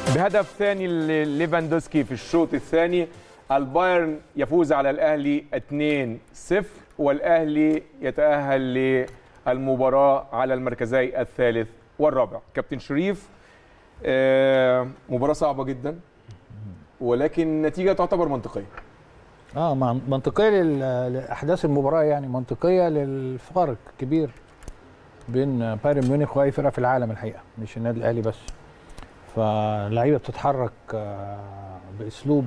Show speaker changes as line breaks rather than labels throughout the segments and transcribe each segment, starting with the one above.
بهدف ثاني لليفاندوسكي في الشوط الثاني، البايرن يفوز على الأهلي 2-0 والأهلي يتأهل للمباراة على المركزي الثالث والرابع. كابتن شريف، مباراة صعبة جدا ولكن النتيجة تعتبر منطقية.
منطقية لأحداث المباراة، يعني منطقية للفارق كبير بين بايرن ميونخ وأي فرقة في العالم الحقيقة، مش النادي الأهلي بس. فاللعيبة بتتحرك بأسلوب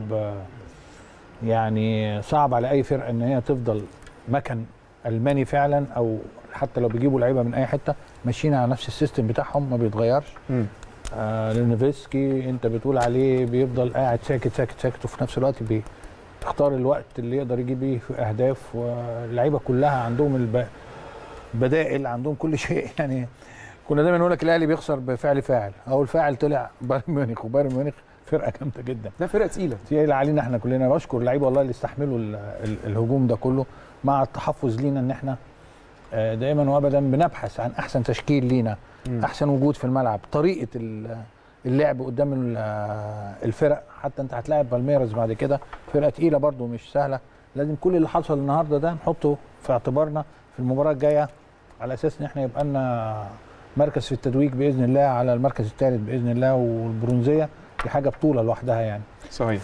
يعني صعب على أي فرقة إن هي تفضل مكن ألماني فعلا، أو حتى لو بيجيبوا لعيبة من أي حتة ماشيين على نفس السيستم بتاعهم ما بيتغيرش. ليفاندوسكي أنت بتقول عليه بيفضل قاعد ساكت ساكت ساكت، وفي نفس الوقت بيختار الوقت اللي يقدر يجيب بيه في أهداف، واللعيبة كلها عندهم البدائل، عندهم كل شيء. يعني كنا دايما نقول لك الاهلي بيخسر بفعل فاعل، او الفاعل طلع بايرن ميونخ، وبايرن ميونخ فرقه جامده جدا.
ده فرقه تقيله
علينا احنا كلنا. بشكر اللعيبه والله اللي استحملوا الهجوم ده كله، مع التحفظ لينا ان احنا دائما وابدا بنبحث عن احسن تشكيل لينا، احسن وجود في الملعب، طريقه اللعب قدام الفرق. حتى انت هتلاعب بالميراس بعد كده، فرقه تقيله برده مش سهله. لازم كل اللي حصل النهارده ده نحطه في اعتبارنا في المباراه الجايه، على اساس ان احنا يبقى لنا مركز في التتويج باذن الله على المركز الثالث باذن الله، والبرونزيه دي حاجه بطوله لوحدها يعني.
صحيح.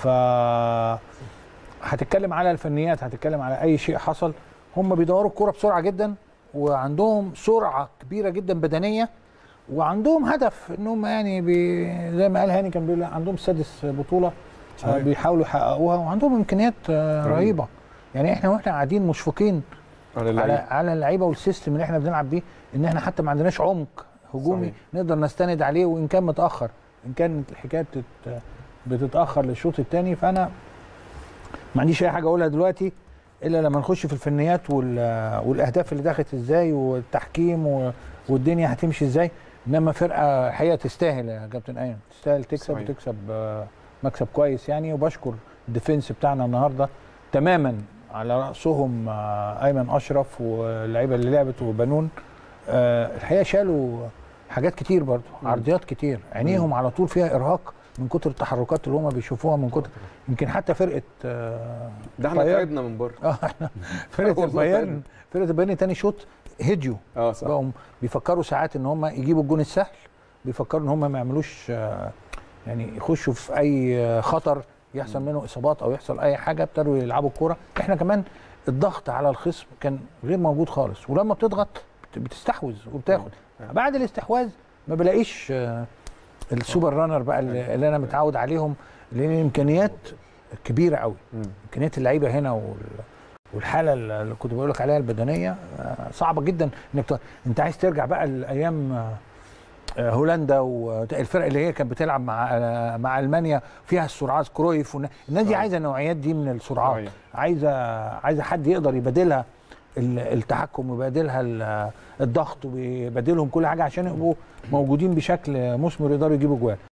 هتتكلم على الفنيات، هتتكلم على اي شيء حصل. هم بيدوروا الكوره بسرعه جدا، وعندهم سرعه كبيره جدا بدنيه، وعندهم هدف انهم يعني زي ما قال هاني كان بيقول عندهم سادس بطوله بيحاولوا يحققوها، وعندهم امكانيات رهيبه. يعني واحنا قاعدين مشفقين على اللعيبه والسيستم اللي احنا بنلعب بيه، ان احنا حتى ما عندناش عمق هجومي. صحيح. نقدر نستند عليه، وان كان متاخر، ان كانت الحكايه بتتاخر للشوط الثاني. فانا ما عنديش اي حاجه اقولها دلوقتي الا لما نخش في الفنيات والاهداف اللي دخلت ازاي، والتحكيم والدنيا هتمشي ازاي. انما فرقه حقيقه تستاهل يا كابتن ايمن، تستاهل تكسب. صحيح. وتكسب مكسب كويس يعني. وبشكر الديفنس بتاعنا النهارده تماما، على رأسهم أيمن أشرف واللعيبة اللي لعبت وبنون. الحقيقة شالوا حاجات كتير برضو، عرضيات كتير، عينيهم على طول فيها إرهاق من كتر التحركات اللي هم بيشوفوها، من كتر يمكن حتى فرقة
ده احنا تعبنا من بره.
احنا فرقة البايرن تاني شوط هديوا.
صح.
بقوا بيفكروا ساعات ان هم يجيبوا الجون السهل، بيفكروا ان هم ما يعملوش يعني يخشوا في اي خطر يحصل منه اصابات او يحصل اي حاجه. ابتدوا يلعبوا الكوره. احنا كمان الضغط على الخصم كان غير موجود خالص، ولما بتضغط بتستحوذ وبتاخد. بعد الاستحواذ ما بلاقيش السوبر رانر بقى اللي انا متعود عليهم، لان الامكانيات كبيره قوي. امكانيات اللعيبه هنا والحاله اللي كنت بقول لك عليها البدنيه صعبه جدا. انت عايز ترجع بقى لايام هولندا والفرق اللي هي كانت بتلعب مع المانيا فيها السرعات، كرويف الناس دي عايزه النوعيات دي من السرعات. عايزه حد يقدر يبادلها التحكم، ويبادلها الضغط، ويبادلهم كل حاجه عشان يبقوا موجودين بشكل مثمر يقدروا يجيبوا جوال.